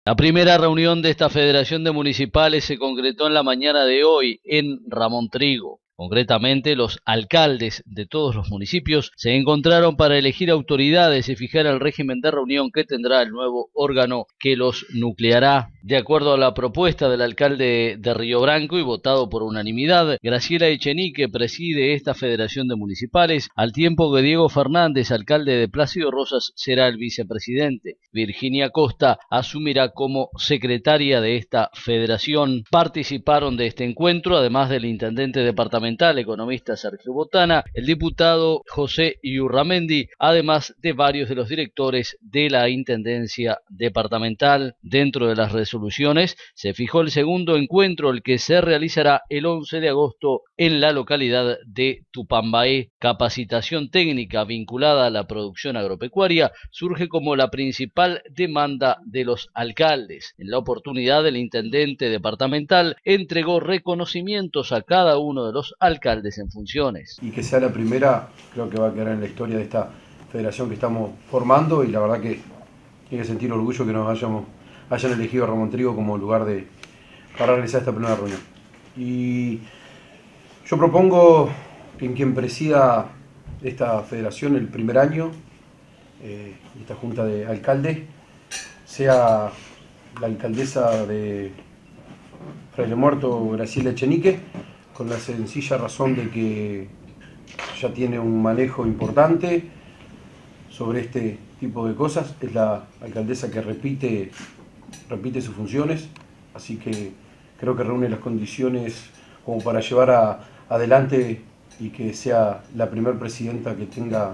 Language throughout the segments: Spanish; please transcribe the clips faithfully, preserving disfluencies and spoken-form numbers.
La primera reunión de esta Federación de Municipales se concretó en la mañana de hoy en Ramón Trigo. Concretamente, los alcaldes de todos los municipios se encontraron para elegir autoridades y fijar el régimen de reunión que tendrá el nuevo órgano que los nucleará. De acuerdo a la propuesta del alcalde de Río Branco y votado por unanimidad, Graciela Echenique preside esta Federación de Municipales, al tiempo que Diego Fernández, alcalde de Plácido Rosas, será el vicepresidente. Virginia Costa asumirá como secretaria de esta federación. Participaron de este encuentro, además del intendente departamental, economista Sergio Botana, el diputado José Iurramendi, además de varios de los directores de la Intendencia Departamental. Dentro de las resoluciones se fijó el segundo encuentro, el que se realizará el once de agosto en la localidad de Tupambaé. Capacitación técnica vinculada a la producción agropecuaria surge como la principal demanda de los alcaldes. En la oportunidad, el intendente departamental entregó reconocimientos a cada uno de los alcaldes en funciones. Y que sea la primera, creo que va a quedar en la historia de esta federación que estamos formando, y la verdad que hay que sentir orgullo que nos hayamos, hayan elegido a Ramón Trigo como lugar de, para realizar esta primera reunión. Y yo propongo que en quien presida esta federación el primer año, eh, esta junta de alcaldes, sea la alcaldesa de Fraile Muerto, Graciela Echenique, con la sencilla razón de que ya tiene un manejo importante sobre este tipo de cosas. Es la alcaldesa que repite, repite sus funciones, así que creo que reúne las condiciones como para llevar a, adelante y que sea la primer presidenta que tenga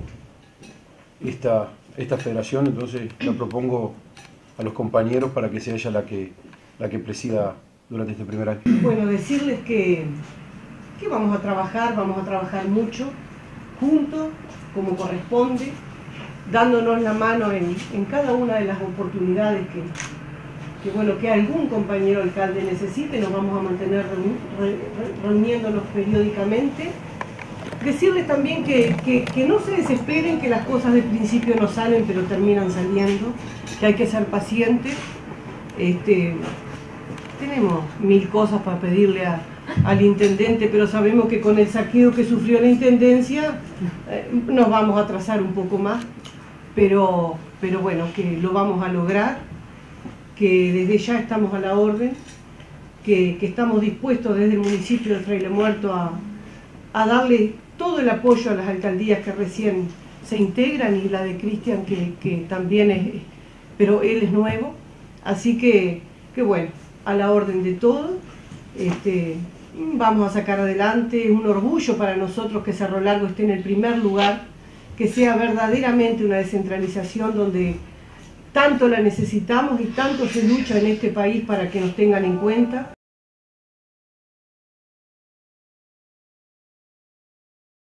esta, esta federación. Entonces la propongo a los compañeros para que sea ella la que, la que presida durante este primer año. Bueno, decirles que, que vamos a trabajar, vamos a trabajar mucho, juntos, como corresponde, dándonos la mano en, en cada una de las oportunidades que, que, bueno, que algún compañero alcalde necesite. Nos vamos a mantener reuni, re, reuniéndonos periódicamente. Decirles también que, que, que no se desesperen, que las cosas de principio no salen, pero terminan saliendo, que hay que ser pacientes. Este, Tenemos mil cosas para pedirle a, al intendente, pero sabemos que con el saqueo que sufrió la intendencia eh, nos vamos a atrasar un poco más, pero, pero bueno, que lo vamos a lograr, que desde ya estamos a la orden, que, que estamos dispuestos desde el municipio de Fraile Muerto a, a darle todo el apoyo a las alcaldías que recién se integran, y la de Cristian que, que también es, pero él es nuevo, así que, que bueno, a la orden de todo. Este, vamos a sacar adelante. Es un orgullo para nosotros que Cerro Largo esté en el primer lugar, que sea verdaderamente una descentralización donde tanto la necesitamos y tanto se lucha en este país para que nos tengan en cuenta.